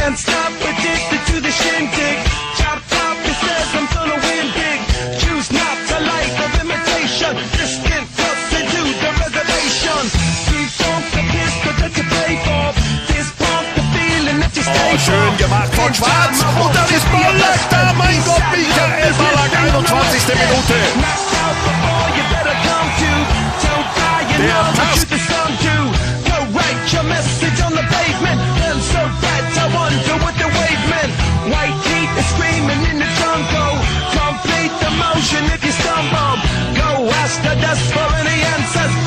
Can't stop, addicted to the shindig. Chop top, it says I'm gonna win big. Choose not a life of imitation. Distant cuts into the reservation. Please don't forget that you pay for. This pump, the feeling that you stay for. Schön gemacht von Schwarz. Und dann ist Ballack da. Mein Gott, Michael Ballack, 21. Minute. Der passt. Message on the pavement, and so bad I wonder what the wave meant. White heat is screaming in the jungle. Complete the motion if you stumble. Go ask the dust for any answers.